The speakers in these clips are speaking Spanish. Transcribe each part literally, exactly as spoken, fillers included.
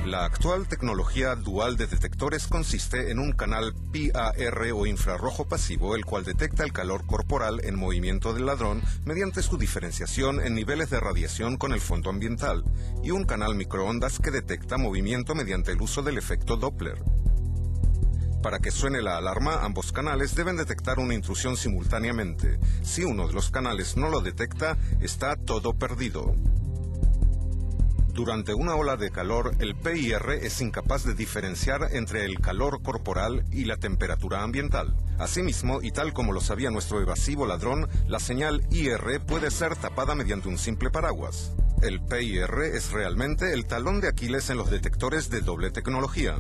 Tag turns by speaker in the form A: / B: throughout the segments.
A: La actual tecnología dual de detectores consiste en un canal P A R o infrarrojo pasivo, el cual detecta el calor corporal en movimiento del ladrón mediante su diferenciación en niveles de radiación con el fondo ambiental, y un canal microondas que detecta movimiento mediante el uso del efecto Doppler. Para que suene la alarma, ambos canales deben detectar una intrusión simultáneamente. Si uno de los canales no lo detecta, está todo perdido. Durante una ola de calor, el P I R es incapaz de diferenciar entre el calor corporal y la temperatura ambiental. Asimismo, y tal como lo sabía nuestro evasivo ladrón, la señal I R puede ser tapada mediante un simple paraguas. El P I R es realmente el talón de Aquiles en los detectores de doble tecnología.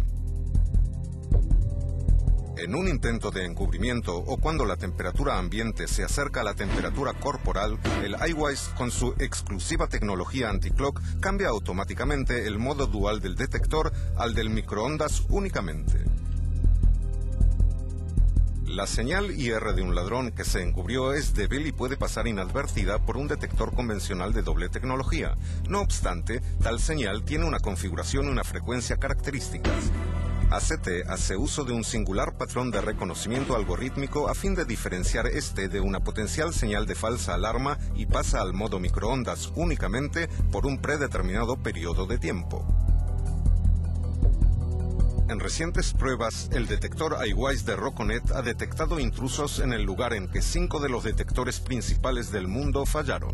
A: En un intento de encubrimiento o cuando la temperatura ambiente se acerca a la temperatura corporal, el iWise, con su exclusiva tecnología anti-clock, cambia automáticamente el modo dual del detector al del microondas únicamente. La señal I R de un ladrón que se encubrió es débil y puede pasar inadvertida por un detector convencional de doble tecnología. No obstante, tal señal tiene una configuración y una frecuencia características. A C T hace uso de un singular patrón de reconocimiento algorítmico a fin de diferenciar este de una potencial señal de falsa alarma y pasa al modo microondas únicamente por un predeterminado periodo de tiempo. En recientes pruebas, el detector iWise de Roconet ha detectado intrusos en el lugar en que cinco de los detectores principales del mundo fallaron.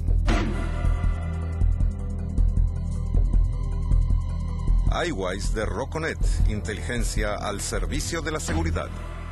A: iWise de Roconet, inteligencia al servicio de la seguridad.